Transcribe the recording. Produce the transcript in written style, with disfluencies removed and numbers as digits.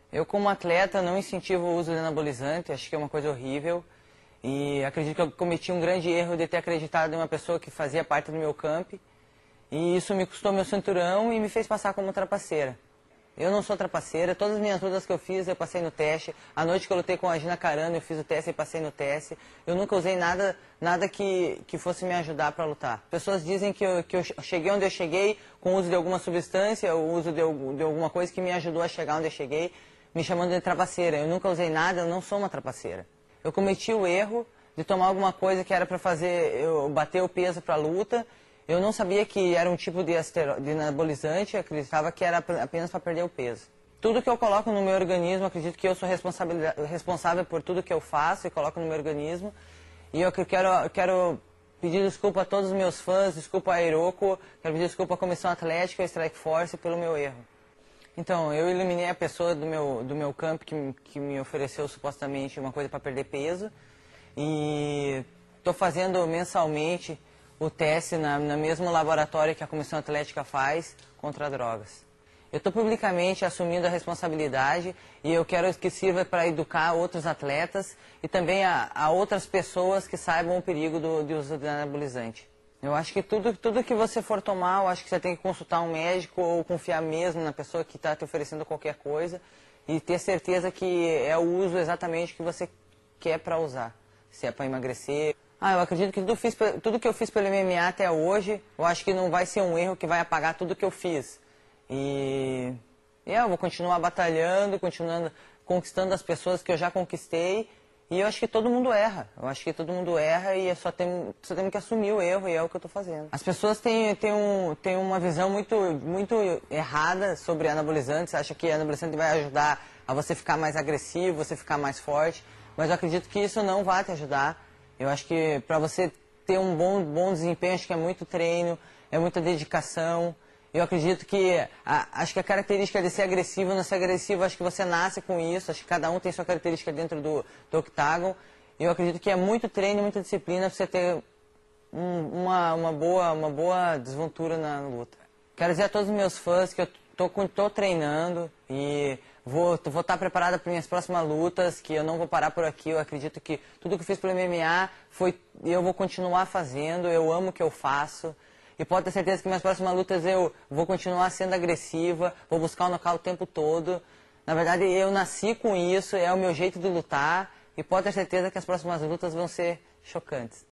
Eu, como atleta, não incentivo o uso de anabolizante, acho que é uma coisa horrível. E acredito que eu cometi um grande erro de ter acreditado em uma pessoa que fazia parte do meu camp. E isso me custou meu cinturão e me fez passar como trapaceira. Eu não sou trapaceira, todas as minhas lutas que eu fiz, eu passei no teste. A noite que eu lutei com a Gina Carano, eu fiz o teste e passei no teste. Eu nunca usei nada que fosse me ajudar para lutar. Pessoas dizem que eu cheguei onde eu cheguei com o uso de alguma substância, o uso de alguma coisa que me ajudou a chegar onde eu cheguei, me chamando de trapaceira. Eu nunca usei nada, eu não sou uma trapaceira. Eu cometi o erro de tomar alguma coisa que era para fazer eu bater o peso para a luta. Eu não sabia que era um tipo de anabolizante, eu acreditava que era apenas para perder o peso. Tudo que eu coloco no meu organismo, acredito que eu sou responsável por tudo que eu faço e coloco no meu organismo. E eu quero pedir desculpa a todos os meus fãs, desculpa a Iroko, quero pedir desculpa à Comissão Atlética e à Strike Force pelo meu erro. Então, eu eliminei a pessoa do meu camp que me ofereceu supostamente uma coisa para perder peso. E estou fazendo mensalmente o teste no mesmo laboratório que a Comissão Atlética faz contra drogas. Eu estou publicamente assumindo a responsabilidade e eu quero que sirva para educar outros atletas e também a outras pessoas que saibam o perigo de uso de anabolizante. Eu acho que tudo que você for tomar, eu acho que você tem que consultar um médico ou confiar mesmo na pessoa que está te oferecendo qualquer coisa e ter certeza que é o uso exatamente que você quer para usar. Se é para emagrecer. Eu acredito que tudo que eu fiz pelo MMA até hoje, eu acho que não vai ser um erro que vai apagar tudo que eu fiz. Eu vou continuar batalhando, continuando conquistando as pessoas que eu já conquistei. E eu acho que todo mundo erra. Eu acho que todo mundo erra e só temos que assumir o erro e é o que eu estou fazendo. As pessoas têm uma visão muito errada sobre anabolizantes. Acham que anabolizante vai ajudar a você ficar mais agressivo, você ficar mais forte. Mas eu acredito que isso não vai te ajudar. Eu acho que para você ter um bom desempenho, acho que é muito treino, é muita dedicação. Eu acredito que acho que a característica de ser agressivo ou não ser agressivo, acho que você nasce com isso. Acho que cada um tem sua característica dentro do octágon. E eu acredito que é muito treino, muita disciplina para você ter uma boa desventura na luta. Quero dizer a todos os meus fãs que eu estou treinando e vou estar preparada para minhas próximas lutas, que eu não vou parar por aqui. Eu acredito que tudo que eu fiz pelo MMA eu vou continuar fazendo, eu amo o que eu faço. E pode ter certeza que minhas próximas lutas eu vou continuar sendo agressiva, vou buscar o nocaute o tempo todo. Na verdade, eu nasci com isso, é o meu jeito de lutar. E pode ter certeza que as próximas lutas vão ser chocantes.